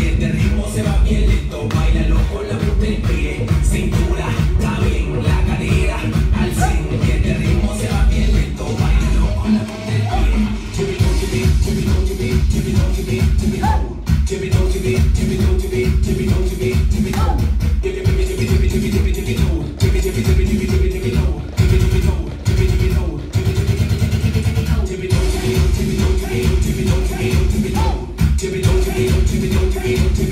Y este ritmo se va bien lento, bailalo con la punta del pie. Cintura, está bien, la cadera al 100. Y este ritmo se va bien lento, bailalo con la punta del pie. Chibito, chibi, chibito, chibi, chibito, chibi, chibito. Chibito, chibi, chibito, chibi, chibito, chibi, chibito. Chibi, chibi, chibi, chibi, chibi, chibi, chibito. Chibi, chibi, chibi, chibi, chibi, chibito. Chibi, chibito, chibi, chibito. Chibi, chibi, chibi, chibi, chibito. Chibito, chibito, chibito, chibito, chibito, chibito, chibito. Chibito, chibito, chibito, chibito, chibito.